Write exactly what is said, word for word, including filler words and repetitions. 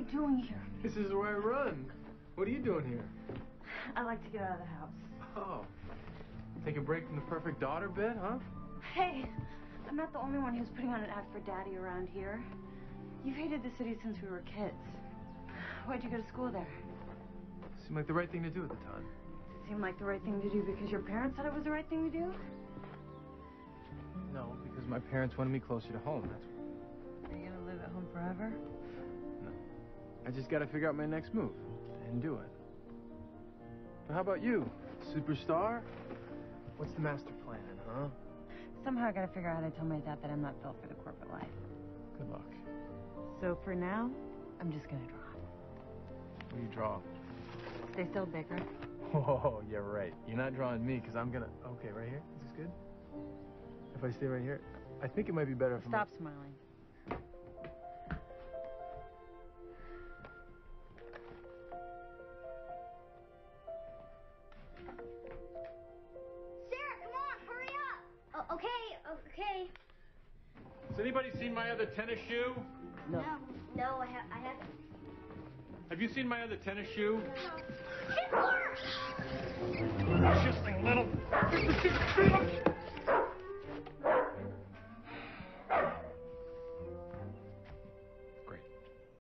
you doing here? This is where I run. What are you doing here? I like to get out of the house. Oh. Take a break from the perfect daughter bit, huh? Hey, I'm not the only one who's putting on an act for Daddy around here. You've hated the city since we were kids. Why'd you go to school there? Seemed like the right thing to do at the time. Does it seem like the right thing to do because your parents said it was the right thing to do? No, because my parents wanted me closer to home, that's why. Are you gonna live at home forever? No. I just gotta figure out my next move and do it. But how about you? Superstar? What's the master plan, huh? Somehow I gotta figure out how to tell my dad that I'm not built for the corporate life. Good luck. So for now, I'm just gonna draw. What do you draw? Stay still, Baker. Oh, you're right. You're not drawing me, because I'm gonna... Okay, right here? Is this good? If I stay right here? I think it might be better if Stop I'm... smiling. Sarah, come on, hurry up. Oh, okay, okay. Has anybody seen my other tennis shoe? No. No, no I, ha I haven't. Have you seen my other tennis shoe? It works! Just a little...